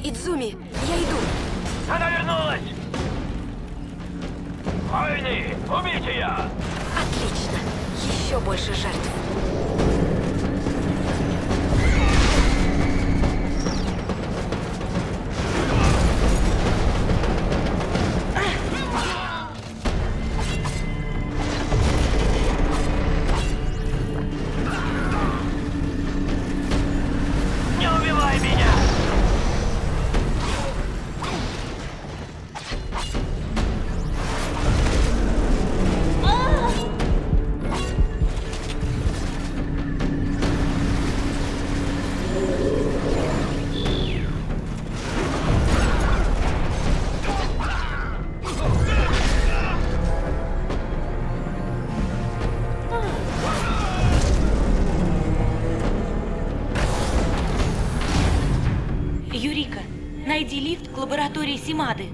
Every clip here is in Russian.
Идзуми, я иду. Она вернулась! Войны! Убейте ее! Отлично. Еще больше жертв. Не убивай меня! Юрика, найди лифт к лаборатории Симады.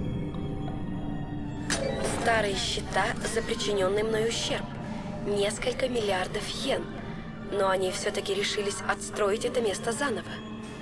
Старые счета за причиненный мной ущерб. Несколько миллиардов йен. Но они все-таки решились отстроить это место заново.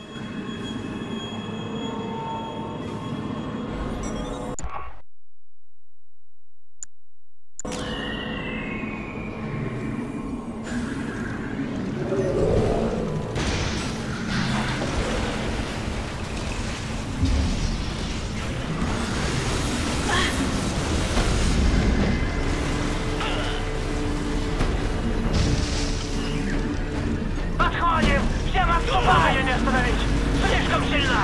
Отходим! Всем отступать! Не остановить! Слишком сильно!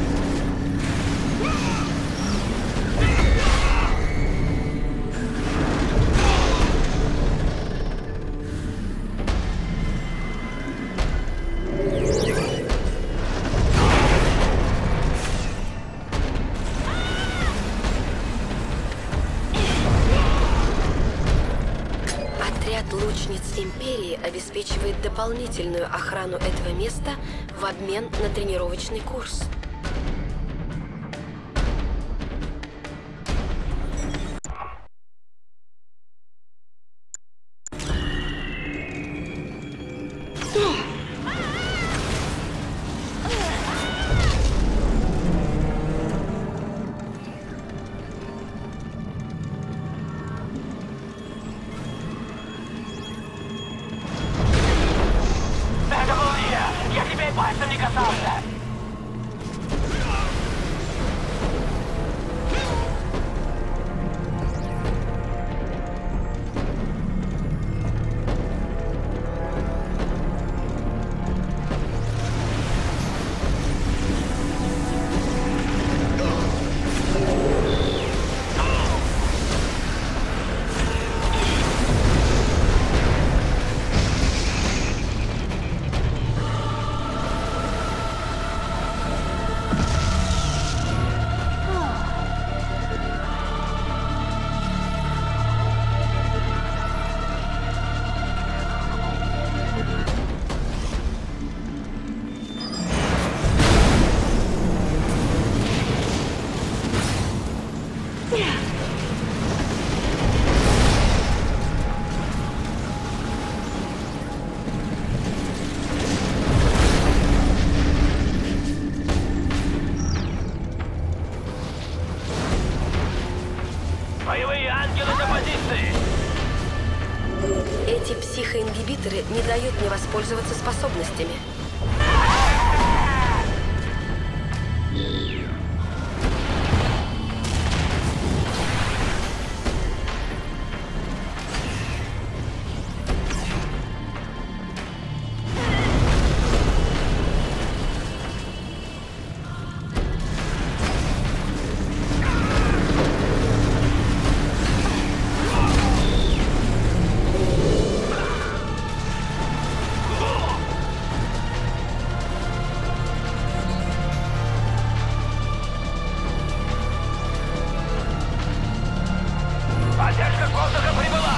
Отряд лучниц Империи обеспечивает дополнительную охрану этого места в обмен на тренировочный курс. Это был не я! Я тебя и пальцем не касался! Боевые ангелы на позиции! Эти психоингибиторы не дают мне воспользоваться способностями. Поддержка воздуха прибыла!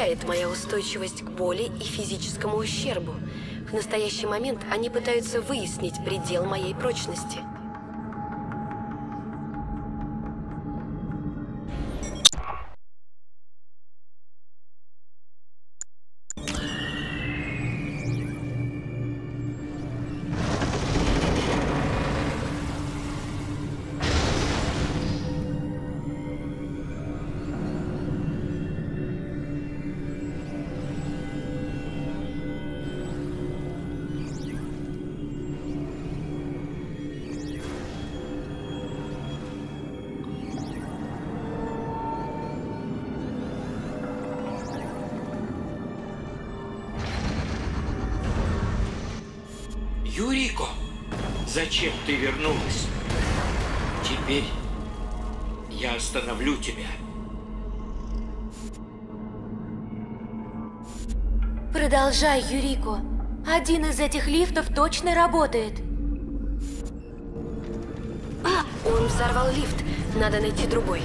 удивляет моя устойчивость к боли и физическому ущербу. В настоящий момент они пытаются выяснить предел моей прочности. Юрико, зачем ты вернулась? Теперь я остановлю тебя. Продолжай, Юрико. Один из этих лифтов точно работает. Он взорвал лифт. Надо найти другой.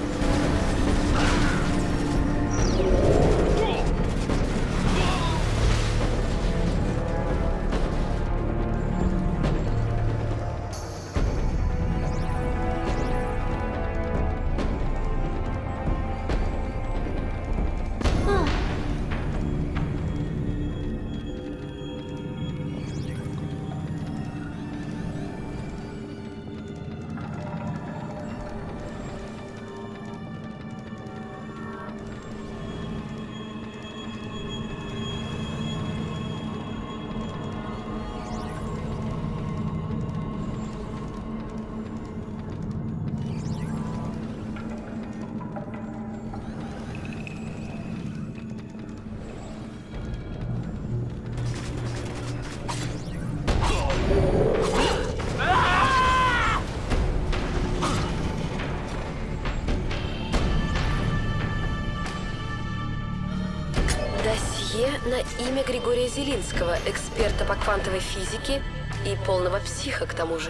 Досье на имя Григория Зелинского, эксперта по квантовой физике и полного психа к тому же.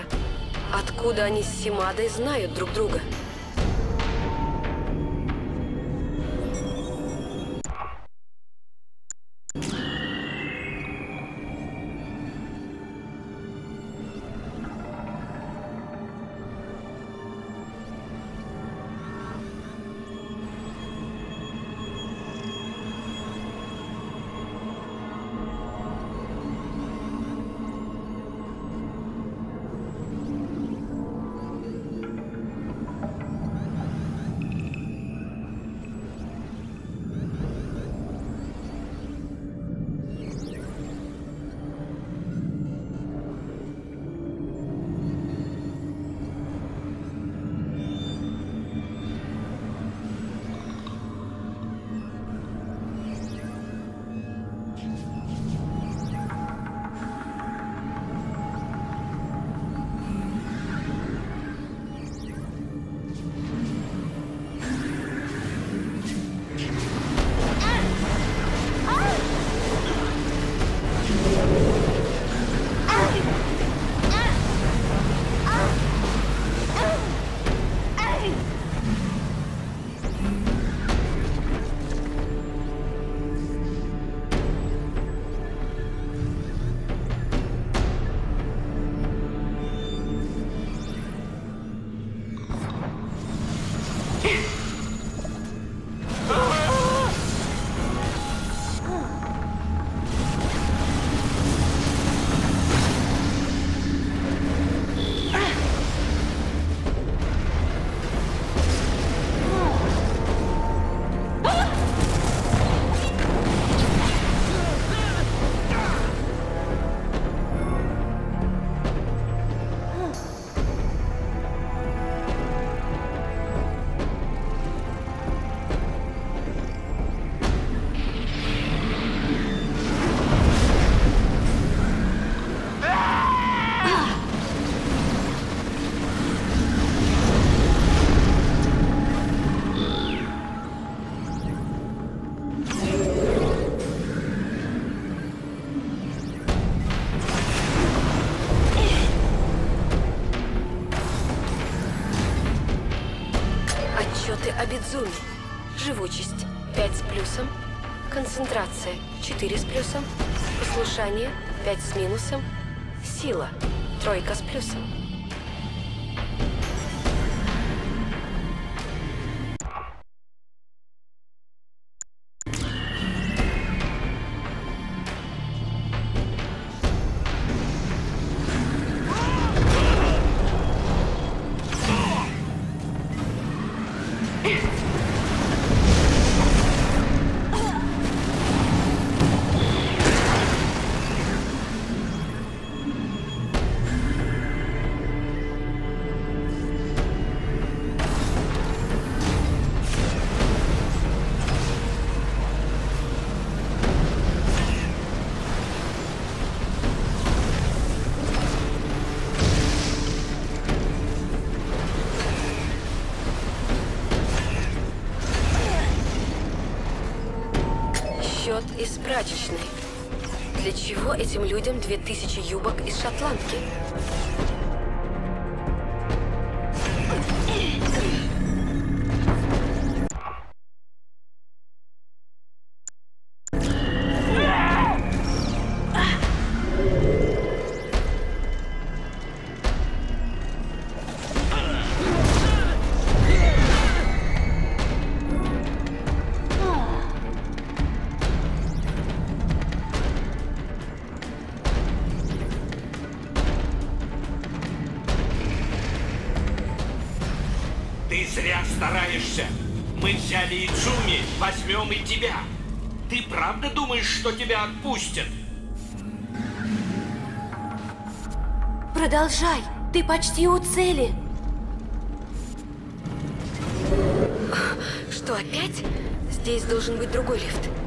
Откуда они с Симадой знают друг друга? Отчеты о Бидзуме. Живучесть 5 с плюсом. Концентрация 4 с плюсом. Послушание 5 с минусом. Сила 3 с плюсом. Счет из прачечной. Для чего этим людям 2000 юбок из шотландки? Ты зря стараешься. Мы взяли Идзуми, возьмем и тебя. Ты правда думаешь, что тебя отпустят? Продолжай, ты почти у цели. Что, опять? Здесь должен быть другой лифт.